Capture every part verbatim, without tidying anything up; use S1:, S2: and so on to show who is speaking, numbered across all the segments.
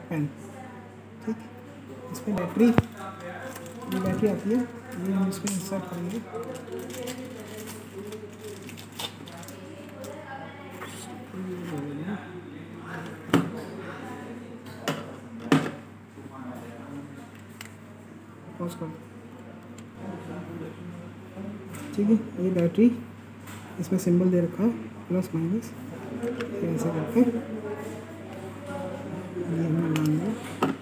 S1: Pen. ठीक, इसमें battery ये बैटरी आती है, ये हम इसमें इंसर्ट करेंगे। पॉज कर, ठीक है। ये बैटरी, इसमें सिंबल दे रखा है प्लस माइनस, ऐसे करके ये हमें लगाएंगे।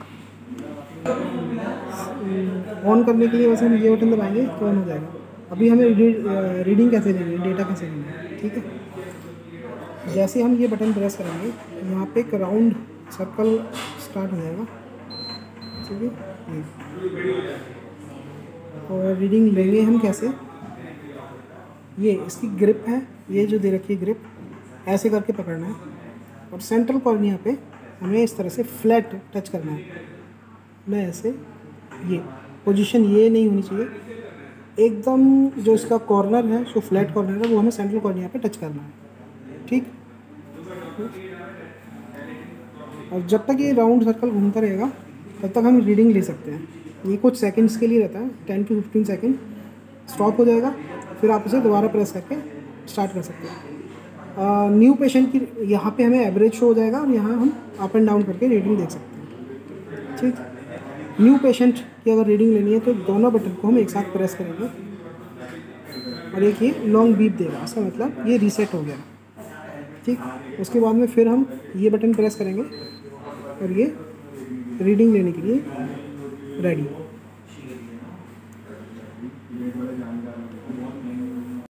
S1: ऑन करने के लिए वैसे हम ये बटन दबाएंगे तो ऑन हो जाएगा। अभी हमें रीड, रीडिंग कैसे लेनी है, डेटा कैसे लेना है, ठीक है। जैसे हम ये बटन प्रेस करेंगे, यहाँ पे एक राउंड सर्कल स्टार्ट हो जाएगा, ठीक है। ये और रीडिंग लेंगे हम कैसे, ये इसकी ग्रिप है, ये जो दे रखी है ग्रिप, ऐसे करके पकड़ना है और सेंट्रल कॉर्निया पे हमें इस तरह से फ्लैट टच करना है। मैं ऐसे, ये पोजीशन ये नहीं होनी चाहिए, एकदम जो इसका कॉर्नर है, जो फ्लैट कॉर्नर है, वो हमें सेंट्रल कॉर्निया पे टच करना है, ठीक। और जब तक ये राउंड सर्कल घूमता रहेगा तब तक हम रीडिंग ले सकते हैं। ये कुछ सेकंड्स के लिए रहता है, ten to fifteen second. Stop हो जाएगा, फिर आप इसे दोबारा प्रेस करके स्टार्ट कर सकते हैं। न्यू पेशेंट की यहाँ पे हमें एवरेज शो हो जाएगा और यहाँ हम अप एंड डाउन करके रीडिंग देख सकते हैं, ठीक। न्यू पेशेंट की अगर रीडिंग लेनी है तो दोनों बटन को हम एक साथ प्रेस करेंगे और एक ये लॉन्ग बीप देगा, इसका मतलब ये रीसेट हो गया, ठीक। उसके बाद में फिर हम ये बटन प्रेस करेंगे और ये रीडिंग लेने के लिए रेडी।